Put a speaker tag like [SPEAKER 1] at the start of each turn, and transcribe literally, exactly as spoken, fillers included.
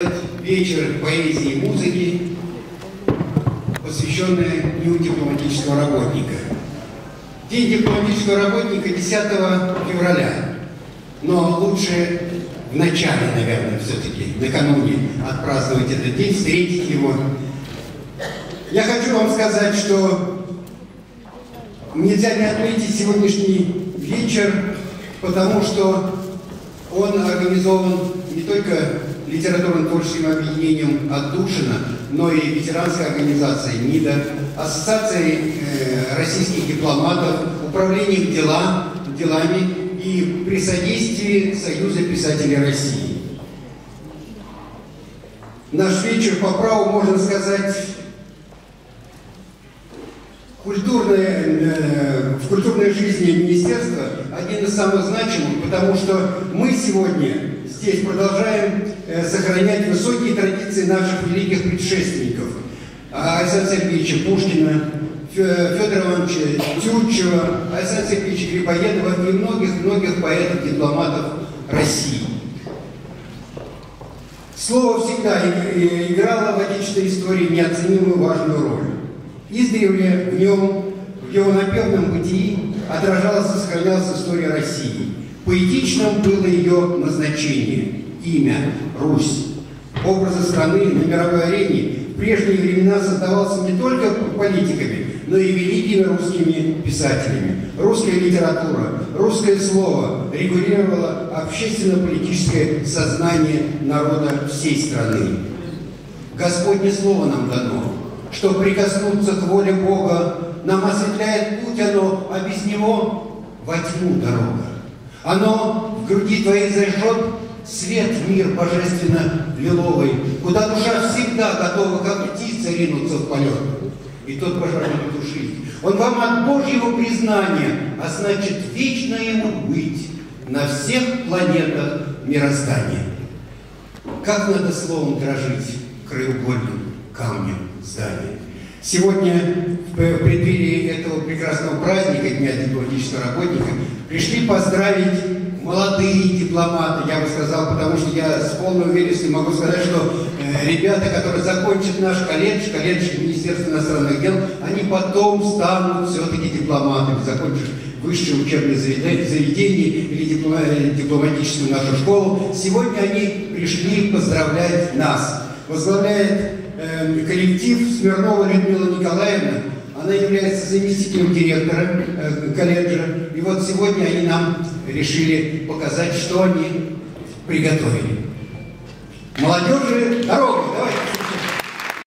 [SPEAKER 1] этот вечер поэзии и музыки, посвященный Дню дипломатического работника. День дипломатического работника десятого февраля, но лучше в начале, наверное, все-таки, накануне отпраздновать этот день, встретить его. Я хочу вам сказать, что нельзя не отметить сегодняшний вечер, потому что он организован не только литературно-творческим объединением «Отдушина», но и ветеранской организацией НИДА, Ассоциацией э, российских дипломатов, Управлением дела, делами и при содействии Союза писателей России. Наш вечер по праву, можно сказать, культурная, э, в культурной жизни министерства один из самых значимых, потому что мы сегодня здесь продолжаем э, сохранять высокие традиции наших великих предшественников. Александра Сергеевича Пушкина, Федора Ивановича Тютчева, Александра Сергеевича Грибоедова и многих-многих поэтов, дипломатов России. Слово всегда играло в отечественной истории неоценимую важную роль. Издревле в нем, в его напевном бытии отражалась и сохранялась история России. Поэтичным было ее назначение, имя, Русь. Образы страны на мировой арене в прежние времена создавался не только политиками, но и великими русскими писателями. Русская литература, русское слово регулировало общественно-политическое сознание народа всей страны. Господне слово нам дано, что прикоснуться к воле Бога нам осветляет путь оно, а без него во тьму дорога. Оно в груди твоей зажжет свет, мир божественно-лиловый, куда душа всегда готова, как птица, ринуться в полет. И тот пожар не потушить. Он вам от Божьего признания, а значит, вечно ему быть на всех планетах мироздания. Как надо словом дрожить краеугольным камнем здания. Сегодня, в преддверии этого прекрасного праздника, Дня дипломатического работника, пришли поздравить молодые дипломаты, я бы сказал, потому что я с полной уверенностью могу сказать, что э, ребята, которые закончат наш колледж, колледж Министерства иностранных дел, они потом станут все-таки дипломатами, закончив высшее учебное заведение или диплом, дипломатическую нашу школу. Сегодня они пришли поздравлять нас. Возглавляет э, коллектив Смирнова Людмила Николаевна. Она является заместителем директора э, колледжа. И вот сегодня они нам решили показать, что они приготовили. Молодежи, дорога!